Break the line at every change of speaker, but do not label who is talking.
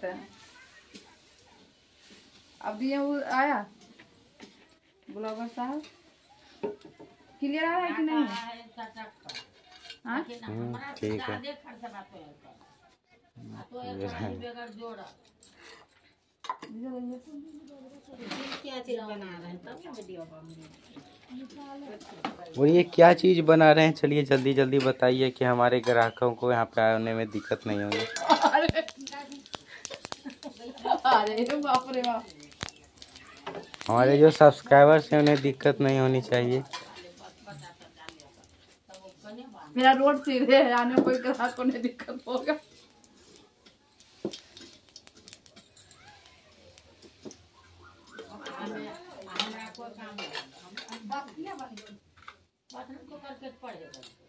करते हैं। अब दिए वो आया ब्लॉगर साहब, क्लियर आ रहा है कि नहीं? हाँ
ठीक है।
क्या चीज बना रहे हैं तब वीडियो
और ये क्या चीज़ बना रहे हैं? चलिए जल्दी जल्दी बताइए कि हमारे ग्राहकों को यहाँ पे आने में दिक्कत नहीं होगी।
अरे बाप रे बाप,
हमारे जो सब्सक्राइबर्स हैं उन्हें दिक्कत नहीं होनी चाहिए।
मेरा रोड सीधे है, आने कोई ग्राहक को नहीं दिक्कत होगा।
करके पड़ेगा।